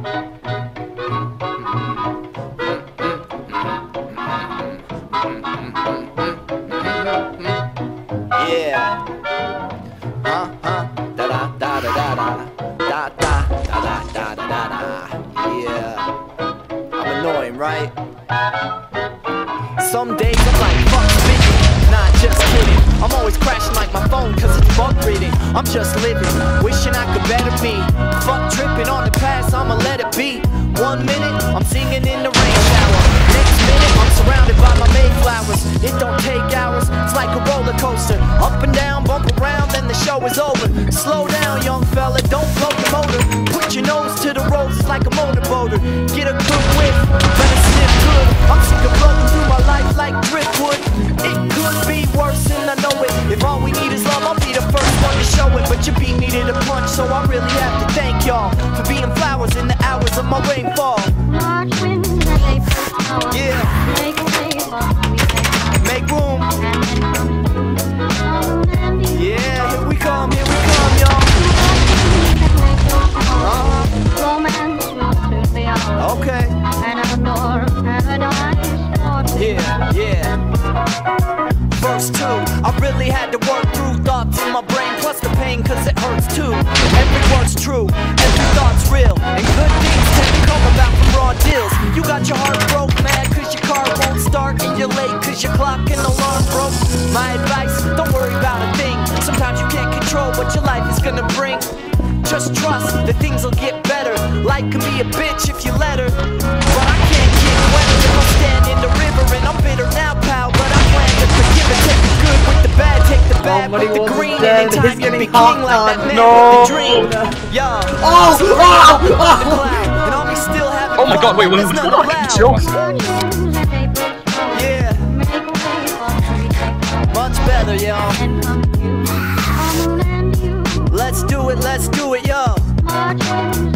Yeah. Da da da da da da da da da da da da. Yeah. I'm annoying, right? Some days I'm like, fuck spitting. Nah, just kidding. I'm always crashing like my phone cause it's bug reading. I'm just living, wishing I could better me. Fuck tripping on the past, I'ma let it be. 1 minute, I'm singing in the rain shower. Next minute, I'm surrounded by my Mayflowers. It don't take hours, it's like a roller coaster. Up and down, bump around, then the show is over. Slow down, young fella, don't blow the motor. Put your nose to the ropes, it's like a motorboater. Get a good whiff, better sniff good. I'm sick of blowing through my life like driftwood. It could be worse and I know it. If all we need is love, I'll be the first one to show it. But you beat me to the punch, so I really have to thank y'all for being flowers in the hours of my rainfall. Yeah. Make room. Yeah, here we come, y'all. Okay. Yeah, yeah. Verse 2, I really had to work through thoughts in my brain, plus the pain cause it hurts too. Every word's true, every thought's real, and good things tend to come about from raw deals. You got your heart broke, mad cause your car won't start, and you're late cause your clock and alarm broke. My advice, don't worry about a thing. Sometimes you can't control what your life is gonna bring. Just trust that things will get better. Life can be a bitch if you let her, but I can't get wetter if I stand in the river. And I'm bitter now, pal, but I plan to forgive and take the good with the bad, take the bad with the green. And in time you be king like that man with the dream. Yo, and I'll be still having oh my god, wait, what is that? Yeah, much better, y'all. Let's do it, yo.